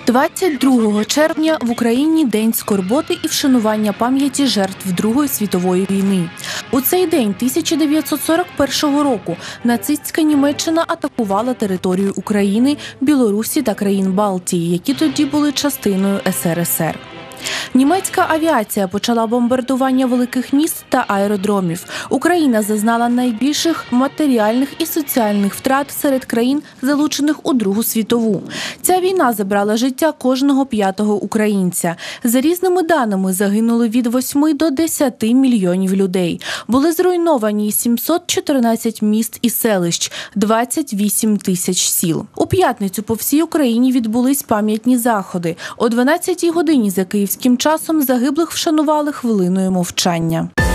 22 червня в Україні День скорботи і вшанування пам'яті жертв Другої світової війни. У цей день 1941 року нацистська Німеччина атакувала територію України, Білорусі та країн Балтії, які тоді були частиною СРСР. Німецька авіація почала бомбардування великих міст та аеродромів. Україна зазнала найбільших матеріальних і соціальних втрат серед країн, залучених у Другу світову. Ця війна забрала життя кожного п'ятого українця. За різними даними, загинули від 8 до 10 мільйонів людей. Були зруйновані 714 міст і селищ, 28 тисяч сіл. У п'ятницю по всій Україні відбулись пам'ятні заходи. О 12-й годині за київським часом загиблих вшанували хвилиною мовчання.